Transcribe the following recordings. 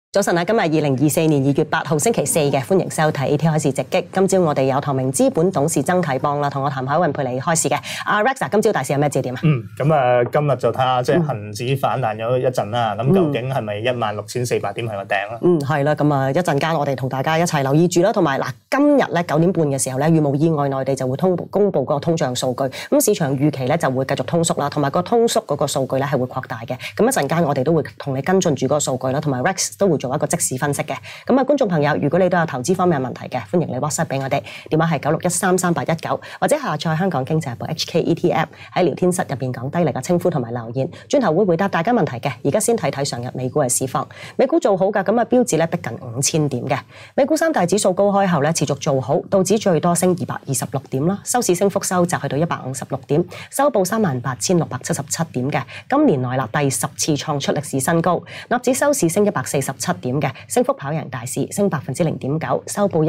早晨啊，今日2024年2月8號星期四嘅，歡迎收睇 AT 開市直擊。今朝我哋有唐明資本董事曾啟邦啦，同我譚海運陪你開市嘅。阿 Rex， 今朝大市有咩焦點啊？ 今日就睇下即係恆指反彈咗一陣啦。咁究竟係咪16,400點係個頂啦？ 係啦。咁啊，一陣間我哋同大家一齊留意住啦。同埋嗱，今日咧9點半嘅時候咧，如無意外，內地就會公布嗰個通脹數據。咁市場預期咧就會繼續通縮啦，同埋個通縮嗰個數據咧係會擴大嘅。咁一陣間我哋都會同你跟進住嗰個數據啦，同埋 Rex 都會做一個即時分析嘅。咁啊，觀眾朋友，如果你都有投資方面嘅問題嘅，歡迎你 WhatsApp 俾我哋，電話係961338819，或者下載香港經濟日報 HKET App 喺聊天室入邊講低你嘅稱呼同埋留言，轉頭會回答大家問題嘅。而家先睇睇上日美股嘅市況，美股做好噶，咁啊標指咧逼近5000點嘅，美股三大指數高開後咧持續做好，道指最多升226點啦，收市升幅收窄去到156點，收報38,677點嘅，今年內第10次創出歷史新高，納指收市升147點嘅，升幅跑贏大市，升0.9%，收報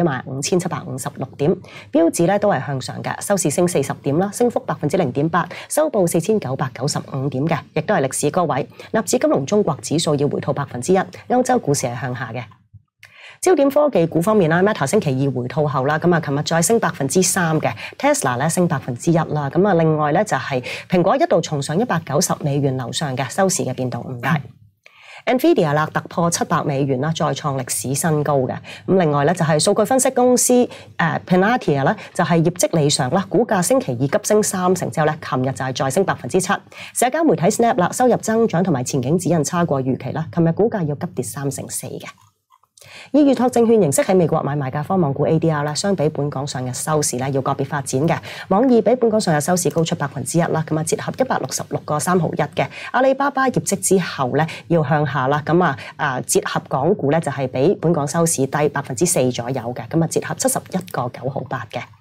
15,756點。標指咧都係向上嘅，收市升40點啦，升幅0.8%，收報4,995點嘅，亦都係歷史高位。納指金融中國指數要回吐1%，歐洲股市係向下嘅。焦點科技股方面啦 ，Meta 星期二回吐後啦，咁啊，琴日再升3%嘅 ，Tesla 咧升1%啦，咁啊，另外咧就係蘋果一度重上$190樓上嘅，收市嘅變動唔大。Nvidia 啦突破$700啦，再創歷史新高嘅。咁另外咧就係數據分析公司Palantir 咧就係業績理想啦，股價星期二急升30%之後咧，琴日就係再升7%。社交媒體 Snap 啦收入增長同埋前景指引差過預期啦，琴日股價要急跌3%嘅。以預託證券形式喺美國買賣嘅科網股 ADR 啦，相比本港上日收市咧要個別發展嘅。網易比本港上日收市高出1%啦，咁啊折合166.3毫1嘅。阿里巴巴業績之後咧要向下啦，咁啊折合港股咧就係比本港收市低4%左右嘅，咁啊折合71.9毫8嘅。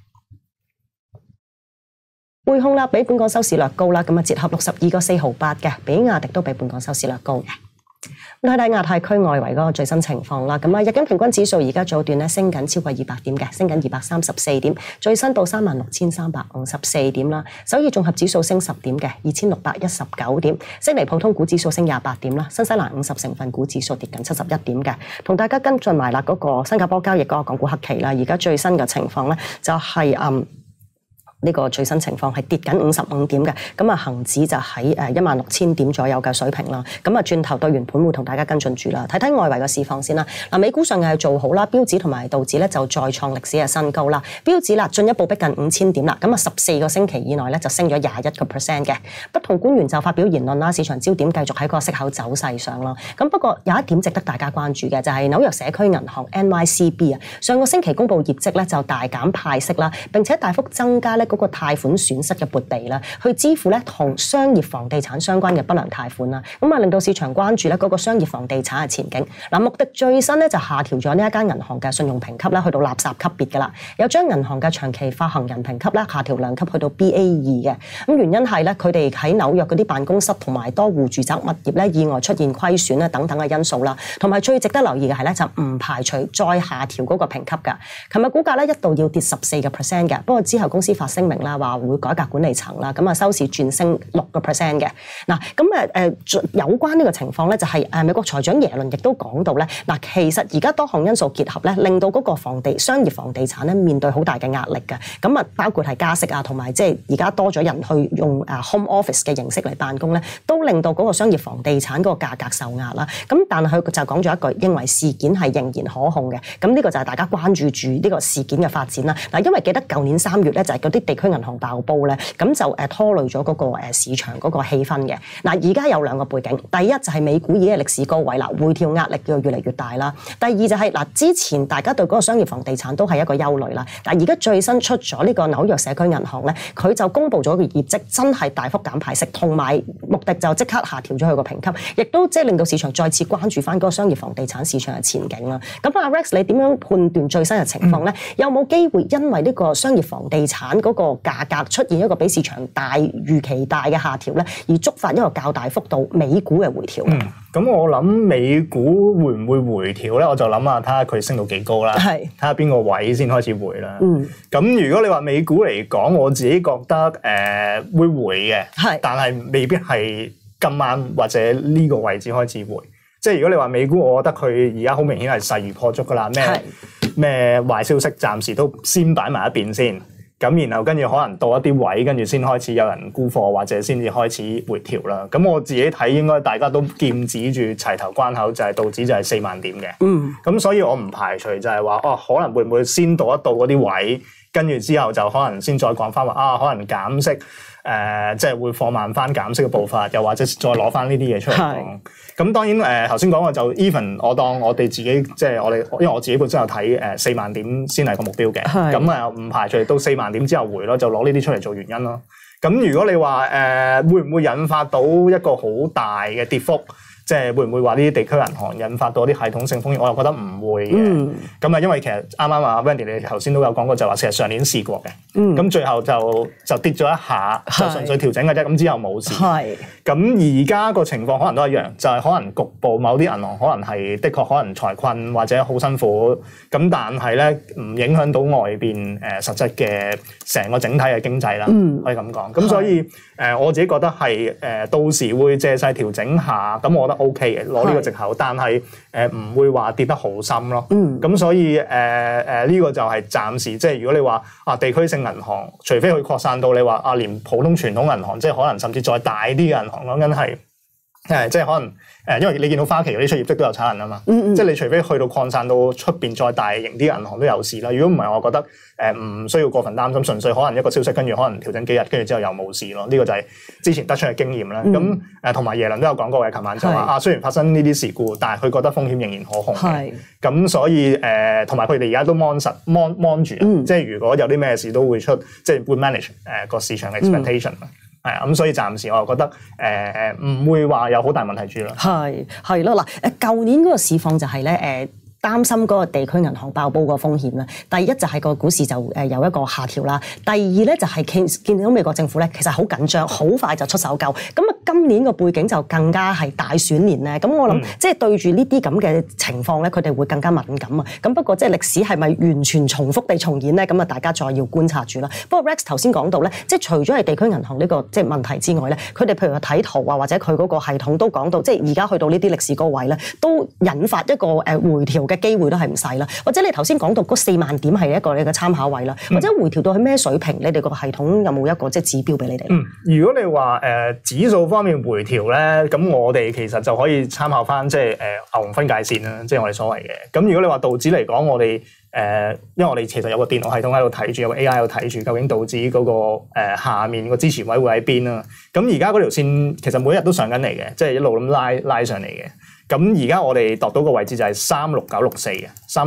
匯控啦比本港收市略高啦，咁啊折合62.4毫8嘅。比亞迪都比本港收市略高嘅。睇睇亞太區外圍嗰個最新情況啦，咁啊日經平均指數而家早段咧升緊超過200點嘅，升緊234點，最新報36,354點啦。首爾綜合指數升10點嘅，2,619點。悉尼普通股指數升28點啦，新西蘭50成分股指數跌緊71點嘅。同大家跟進埋啦嗰個新加坡交易嗰個港股黑期啦，而家最新嘅情況咧就係呢個最新情況係跌緊55點嘅，咁啊恆指就喺16,000點左右嘅水平啦。咁啊轉頭對完盤會同大家跟進住啦，睇睇外圍嘅市況先啦。嗱，美股上日係做好啦，標指同埋道指咧就再創歷史嘅新高啦。標指啦進一步逼近5000點啦，咁啊14個星期以內咧就升咗21%嘅。不同官員就發表言論啦，市場焦點繼續喺個息口走勢上啦。咁不過有一點值得大家關注嘅就係紐約社區銀行 NYCB 啊，上個星期公布業績咧就大減派息啦，並且大幅增加咧嗰個貸款損失嘅撥備啦，去支付咧同商業房地產相關嘅不良貸款啦，咁啊令到市場關注咧嗰個商業房地產嘅前景。嗱，穆迪最新咧就下調咗呢一間銀行嘅信用評級啦，去到垃圾級別噶啦，又將銀行嘅長期發行人評級啦下調2級去到 BA2嘅。咁原因係咧佢哋喺紐約嗰啲辦公室同埋多戶住宅物業咧意外出現虧損咧等等嘅因素啦，同埋最值得留意嘅係咧就唔排除再下調嗰個評級噶。琴日股價咧一度要跌14%嘅，不過之後公司發聲明啦，話會改革管理層啦，咁啊收市轉升6%嘅。嗱，咁有關呢個情況咧，就係美國財長耶倫亦都講到咧，嗱，其實而家多項因素結合咧，令到嗰個商業房地產咧面對好大嘅壓力嘅。咁啊，包括係加息啊，同埋即係而家多咗人去用home office 嘅形式嚟辦公咧，都令到嗰個商業房地產嗰個價格受壓啦。咁但係佢就講咗一句，認為事件係仍然可控嘅。咁呢個就係大家關注住呢個事件嘅發展啦。嗱，因為記得舊年3月咧，就係嗰啲地區銀行爆煲咧，咁就拖累咗嗰個市場嗰個氣氛嘅。嗱，而家有2個背景，第一就係美股已經係歷史高位啦，回調壓力就越嚟越大啦。第二就係之前大家對嗰個商業房地產都係一個憂慮啦。但而家最新出咗呢個紐約社區銀行咧，佢就公布咗個業績，真係大幅減派息，同埋穆迪就即刻下調咗佢個評級，亦都即係令到市場再次關注翻嗰個商業房地產市場嘅前景啦。咁阿 Rex，你點樣判斷最新嘅情況咧？有冇機會因為呢個商業房地產嗰個價格出現一個比市場大預期大嘅下調咧，而觸發一個較大幅度美股嘅回調？ 咁我諗美股會唔會回調咧？我就諗下睇下佢升到幾高啦，睇下邊個位先開始回啦。咁如果你話美股嚟講，我自己覺得會回嘅，但係未必係今晚或者呢個位置開始回。 即係如果你話美股，我覺得佢而家好明顯係勢如破竹㗎啦，咩壞消息暫時都先擺埋一邊先。咁然後跟住可能到一啲位，跟住先開始有人沽貨，或者先至開始回調啦。咁我自己睇應該大家都劍指住齊頭關口，就係道指就係4萬點嘅。咁所以我唔排除就係話可能會唔會先到一到嗰啲位，跟住之後就可能先再講翻話可能減息，即係會放慢翻減息嘅步伐，又或者再攞翻呢啲嘢出嚟講。咁當然頭先講嘅就 even 我當我哋自己即係因為我自己本身有睇4萬點先係個目標嘅，咁唔排除到4萬點之後回咯，就攞呢啲出嚟做原因咯。咁如果你話會唔會引發到一個好大嘅跌幅？即係會唔會話呢啲地區銀行引發到啲系統性風險？我又覺得唔會嘅。咁因為其實啱啱阿 Wendy 你頭先都有講過，就話其實上年試過嘅。咁最後就跌咗一下，就純粹調整嘅啫。咁之後冇事。咁而家個情況可能都一樣，就係可能局部某啲銀行可能係的確可能財困或者好辛苦。咁但係咧唔影響到外邊實質嘅成個整體嘅經濟啦。可以咁講。咁所以我自己覺得係到時會借勢調整下。咁我覺得 OK 嘅，攞呢個藉口，但係唔會話跌得好深咯。咁所以呢個就係暫時，即係如果你話地區性銀行，除非佢擴散到你話連普通傳統銀行，即係可能甚至再大啲嘅銀行，講緊係即係可能因為你見到花旗嗰啲出業績都有炒人啊嘛。即係你除非去到擴散到出邊再大型啲銀行都有事啦。如果唔係，我覺得唔需要過分擔心，純粹可能一個消息跟住可能調整幾日，跟住之後又冇事咯。呢個就係之前得出嘅經驗啦。咁同埋耶倫都有講過嘅，琴晚就話雖然發生呢啲事故，但係佢覺得風險仍然可控嘅。咁所以同埋佢哋而家都 mon 住，即係如果有啲咩事都會出，即係會 manage 個市場 expectation。咁所以暫時我又覺得唔會話有好大問題住啦。 係咯嗱，舊年嗰個市況就係咧擔心嗰個地區銀行爆煲個風險啦。第一就係個股市就有一個下調啦。第二咧就係見到美國政府咧其實好緊張，好快就出手救。咁今年個背景就更加係大選年咧。咁我諗即係對住呢啲咁嘅情況咧，佢哋會更加敏感啊。咁不過即係歷史係咪完全重複地重演咧？咁啊大家再要觀察住啦。不過 Rex 頭先講到咧，即係除咗係地區銀行呢個即係問題之外咧，佢哋譬如話睇圖啊，或者佢嗰個系統都講到，即係而家去到呢啲歷史高位咧，都引發一個回調嘅機會都係唔細啦，或者你頭先講到嗰4萬點係一個你嘅參考位啦，或者回調到去咩水平？你哋個系統有冇一個即係指標俾你哋？ 如果你話指數方面回調咧，咁我哋其實就可以參考翻即係牛熊分界線啦，即係我哋所謂嘅。咁如果你話道指嚟講，我哋因為我哋其實有個電腦系統喺度睇住，有個 AI 喺度睇住，究竟道指嗰個下面個支持位會喺邊啦。咁而家嗰條線其實每一日都上緊嚟嘅，即係一路咁拉上嚟嘅。咁而家我哋度到個位置就係36964嘅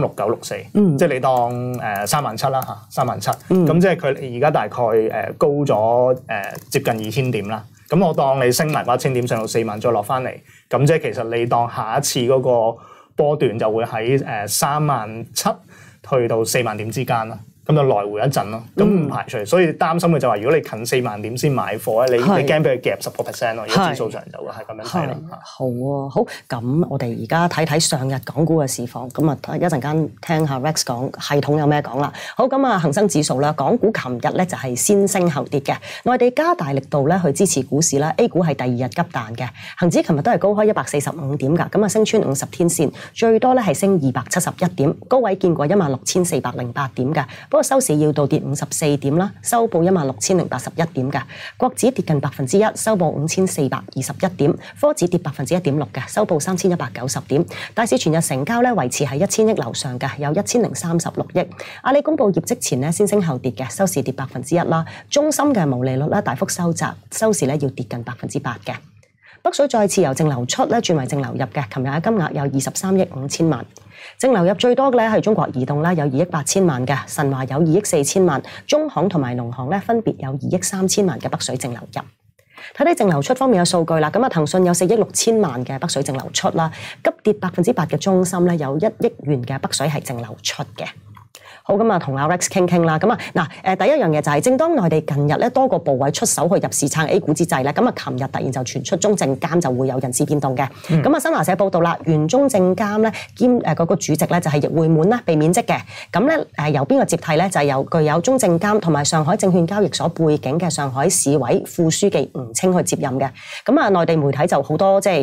，36964，即係你當37000啦嚇，37000。咁即係佢而家大概高咗接近2000點啦。咁我當你升埋1000點上到4萬，再落翻嚟，咁即係其實你當下一次嗰個波段就會喺37000去到4萬點之間啦。咁就來回一陣咯，咁唔排除，所以擔心嘅就係如果你近4萬點先買貨咧，你驚俾佢夾10%咯。如果指數上就會係咁樣睇啦。 好啊，好，咁我哋而家睇睇上日港股嘅市況，咁啊一陣間聽下 Rex 講系統有咩講啦。好，咁啊恒生指數啦，港股琴日咧就係先升後跌嘅，內地加大力度咧去支持股市啦 ，A 股係第二日急彈嘅，恒指琴日都係高開145點㗎，咁啊升穿50天線，最多咧係升271點，高位見過16408點㗎。不過收市要到跌54點啦，收報16081點嘅。國指跌近1%，收報5421點。科指跌1.6%嘅，收報3190點。大市全日成交咧維持喺1000億樓上嘅，有1036億。阿里公布業績前咧先升後跌嘅，收市跌1%啦。中芯嘅毛利率咧大幅收窄，收市咧要跌近8%嘅。北水再次由淨流出咧轉為淨流入嘅，琴日嘅金額有23億5千萬。淨流入最多嘅咧係中國移動啦，有2億8千萬嘅，神華有2億4千萬，中行同埋農行咧分別有2億3千萬嘅北水淨流入。睇睇淨流出方面嘅數據啦，咁啊騰訊有4億6千萬嘅北水淨流出啦，急跌8%嘅中芯咧有1億元嘅北水係淨流出嘅。好，咁啊，同阿 Rex 傾傾啦。咁啊，嗱，第一樣嘢就係，正當內地近日咧多個部委出手去入市撐 A 股之際咧，咁啊，琴日突然就傳出中證監就會有人事變動嘅。咁啊，新華社報道啦，原中證監咧兼嗰個主席咧就係易會滿啦，被免職嘅。咁咧由邊個接替咧？就係由具有中證監同埋上海證券交易所背景嘅上海市委副書記吳清去接任嘅。咁啊，內地媒體就好多即係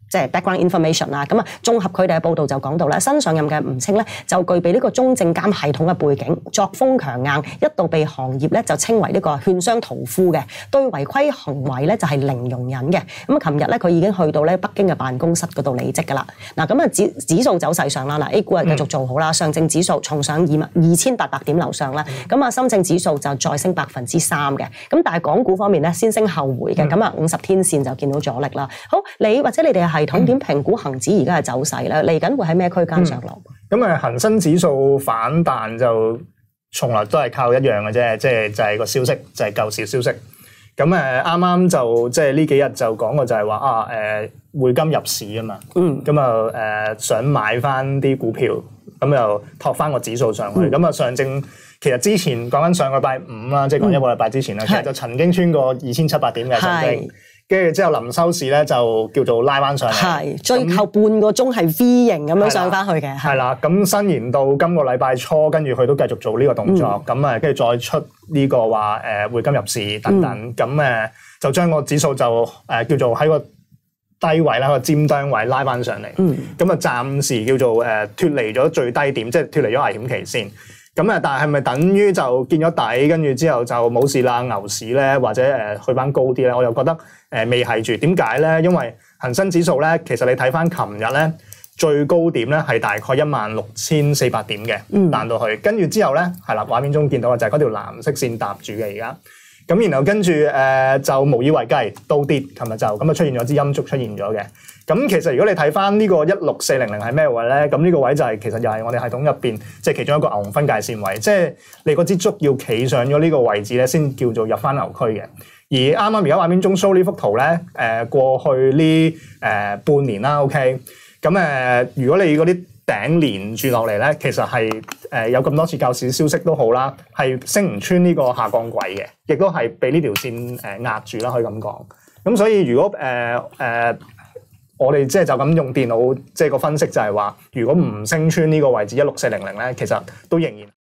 即係 background information 啦，咁啊綜合佢哋嘅報道就講到咧，新上任嘅吳清咧就具備呢個中證監系統嘅背景，作風強硬，一度被行業咧就稱為呢個勸商屠夫嘅，對違規行為咧就係零容忍嘅。咁琴日咧佢已經去到咧北京嘅辦公室嗰度離職㗎啦。嗱咁啊指數走勢上啦，嗱 A 股係繼續做好啦，上證指數重上2800點樓上啦，咁啊深證指數就再升3%嘅。咁但係港股方面咧先升後回嘅，咁啊50天線就見到阻力啦。好，你或者你哋系統點評估恒指而家嘅走勢咧？嚟緊會喺咩區間上落？ 咁恒生指數反彈就從來都係靠一樣嘅啫，即係就係個消息，就係救市消息。咁啱啱就即係呢幾日就講過就係話匯金入市啊嘛。咁想買翻啲股票，咁又托翻個指數上去。咁上證其實之前講緊上個禮拜五啦，即係講一個禮拜之前啦，其實就曾經穿過2700點嘅上證。跟住之後臨收市咧就叫做拉翻上嚟， 係最後半個鐘係 V 型咁樣上翻去嘅。係啦， 咁伸延到今個禮拜初，跟住佢都繼續做呢個動作，咁跟住再出呢個話匯金入市等等，咁就將個指數就叫做喺個低位啦，個尖端位拉翻上嚟，咁暫時叫做脫離咗最低點，即係脫離咗危險期先。咁但係咪等於就見咗底，跟住之後就冇事啦？牛市咧，或者去翻高啲咧？我又覺得未係住。點解咧？因為恒生指數咧，其實你睇翻琴日咧最高點咧係大概16400點嘅，彈到去，跟住之後咧係啦，畫面中見到嘅就係嗰條藍色線搭住嘅而家。咁然後跟住就無以為繼，倒跌。琴日就咁出現咗支陰燭出現咗嘅。咁其實如果你睇翻呢個16400係咩位咧？咁呢個位就係其實又係我哋系統入邊即係其中一個牛熊分界線位，即係你嗰支燭要企上咗呢個位置咧，先叫做入翻牛區嘅。而啱啱而家畫面中 show 呢幅圖咧，過去呢半年啦 ，OK， 咁如果你嗰啲頂連住落嚟咧，其實係有咁多次救市消息都好啦，係升唔穿呢個下降軌嘅，亦都係俾呢條線壓住啦，可以咁講。咁所以如果我哋即係就咁用電腦即係個分析就係話，如果唔升穿呢個位置16400咧，其實都仍然